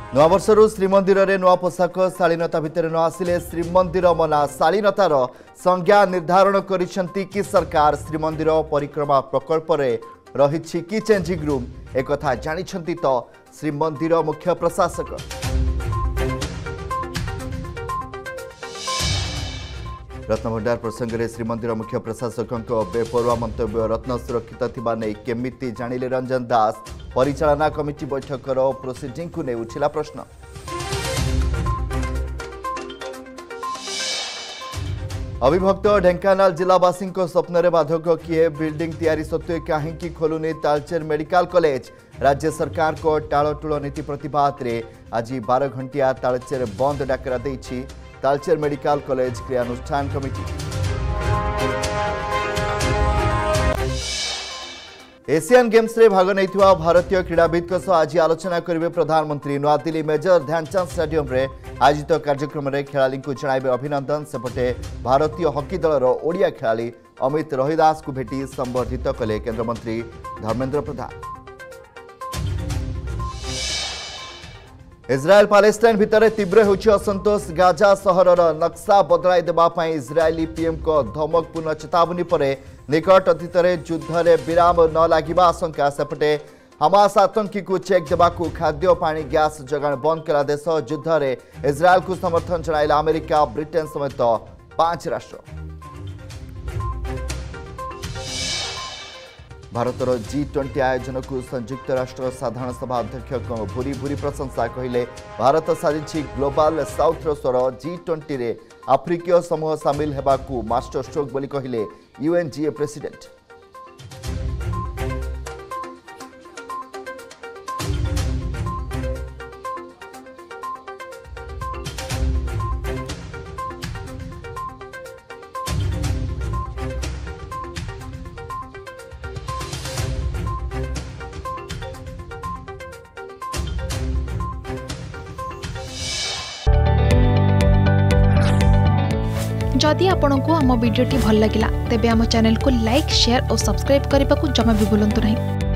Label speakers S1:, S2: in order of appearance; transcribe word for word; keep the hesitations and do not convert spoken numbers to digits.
S1: नववर्षर श्रीमंदिर रे नुआ पोशाक शालीनता भितर न आसिले श्रीमंदिर मना शालीनतार संज्ञा निर्धारण करिसेंती कि सरकार श्रीमंदिर परिक्रमा प्रकल्प रे रहिछि कि चेंजिंग रूम एक कथा जानिछंती तो श्रीमंदिर मुख्य प्रशासक। रत्नभंडार प्रसंग में श्रीमंदिर मुख्य प्रशासक बेपरुआ मंतव्य रत्न सुरक्षित थिबा नै केमिति जानिले रंजन दास परिचालना कमिटी बैठकर प्रोसीडिंग को नै उठिला प्रश्न। अविभक्त ढेंकानाल जिलावासी स्वप्न रे बाधक किए बिल्डिंग तैयारी सत्वे कहीं खोलुनी तालचेर मेडिकल कॉलेज राज्य सरकार को टाळटुळ नीति प्रतिवाद रे आज बारह घंटिया तालचेर बंद डाकरा देछि तालचेर मेडिकल कॉलेज क्रियानुष्ठान कमिटी। एशियन गेम्स रे भाग नैथिवा भारतीय क्रीड़ाविद आज आलोचना करेंगे प्रधानमंत्री। नुआदिल्ली मेजर ध्यानचंद स्टेडियम रे आयोजित कार्यक्रम में खेलाड़ी को जणाइबे अभिनंदन। सेपटे भारतीय हॉकी दलर ओडिया खेलाड़ी अमित रोहिदास को भेटी संबर्धित कले केंद्रमंत्री धर्मेंद्र प्रधान। इजराएल पालेस्टाइन भितर तीव्र होछि असंतोष। गाजा सहरर नक्शा बदलाई देबा पई इजरायली पीएम को धमकपूर्ण चेतावनी परे निकट अतीत युद्ध में विराम न लगिबा आशंका। सेपटे हमास आतंकी को चेक देबाकू खाद्य पानी गैस जगाण बंद कला देश। युद्ध में इजराएल को समर्थन जणाइला अमेरिका ब्रिटेन समेत पांच राष्ट्र। भारतर जी ट्वेंटी आयोजन को संयुक्त राष्ट्र साधारण सभा अध्यक्ष भूरी भूरी प्रशंसा कहले भारत साजिछि ग्लोबल साउथर स्वर। जी ट्वेंटी रे आफ्रिकीय समूह सामिल हेबाकू मास्टर स्ट्रोक बोली कहले यूएनजीए प्रेसिडेंट।
S2: जदि आपंक आम भिडी भल लगा तेब आम चैनल को लाइक शेयर और सब्सक्राइब करने को जमा भी भूलु नहीं।